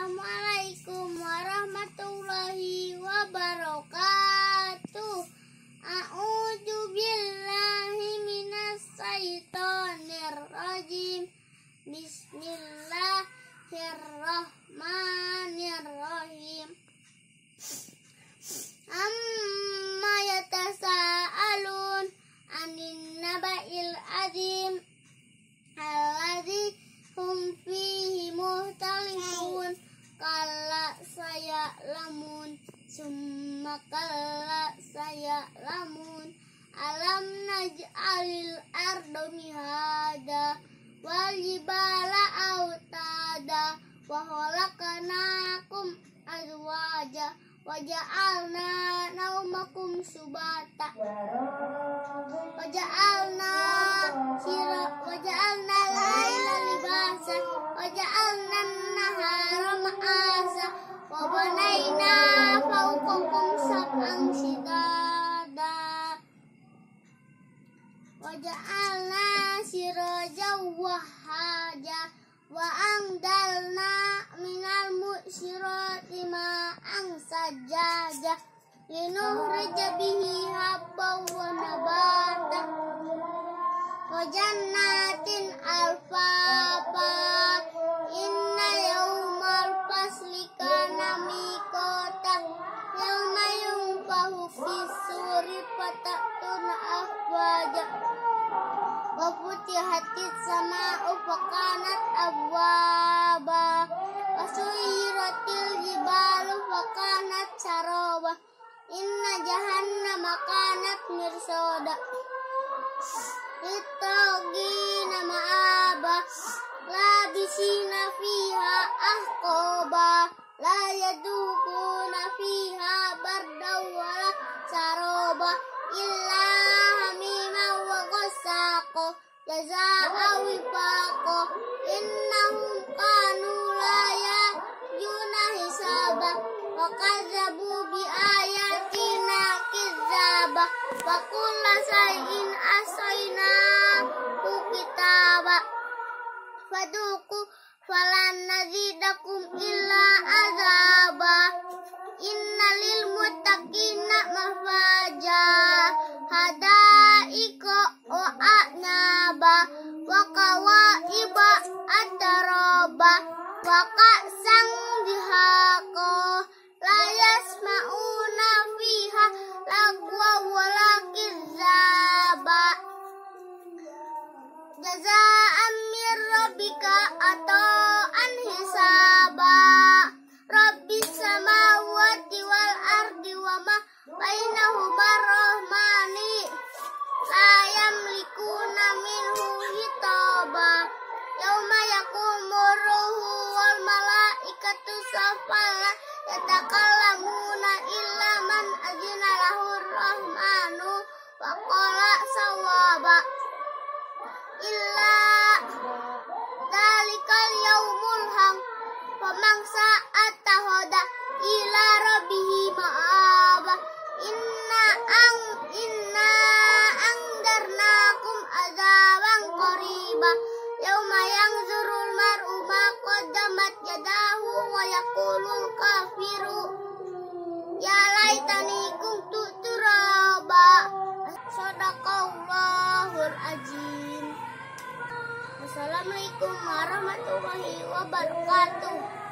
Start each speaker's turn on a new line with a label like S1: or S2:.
S1: Assalamualaikum warahmatullahi wabarakatuh. A'udzu billahi minas syaitonir rajim. Bismillahirrahmanirrahim. Amma yatasaalun anin naba'il azim alladzi hum fihi muhtalifun. Kalla saya'lamun summa kalla saya'lamun. Alam naj'alil arda mihada wal jibala autada wa khalaqnakum azwaja wa ja'alna naumakum subata wa ja'alna laila libasa wa ja'alna an-nahara ma'asa wa banayna fawqakum sab'an shidada wa ja'alna sirajan wahaja wa anzalna minal mu'sirati ma'an sajjaja linukhrija bihi habban wa nabata wa jannatin alfafa. Inna yawmal fasli kana miqatan yawma yunfahu fis-suri fatatuna afwaja wa futihatis sama'u fakanat abwaba wa suyiratil jibalu fakanat saraba. Inna jahannama kanat mirsada littagina ma'aba labisina fiha ahqaba la yadukuna fiha bardaw wala saraba illa hamima wa ghassaqa jazaa'a wifaqa. Innahum kanu la yarjuna hisaba wa kazzabu bi ayatina kizzaba wa kulla shay'in ahsaynahu kitaba faduqu falan nazidakum illa azaba. Inna lil muttaqina mafaja hadaika wa a'naba wa kawaiba ataraba wa ka'san dihaqa la yasma'una fiha lagwa wala kizzaba jazaa'an min rabbika ata'an hisaba. Rabbis samawati wal ardi wa ma bainahuma rahmani la yamlikuna minhu hitaba yauma yaqumur ruhu wal malaikatu saffan yatakallamuna illa man azina lahur rahmanu wa qala sawaba. Illa dalikal yaumul haq faman sa'atahoda ila rabbihi ma'aba. Inna angdarnakum azaban qariba yauma yanzurul mar'u ma qaddamat yadahu wa yaqulul kafiru ya laitani kuntu turaba. Shadaqallahul azim. Assalamualaikum warahmatullahi wabarakatuh.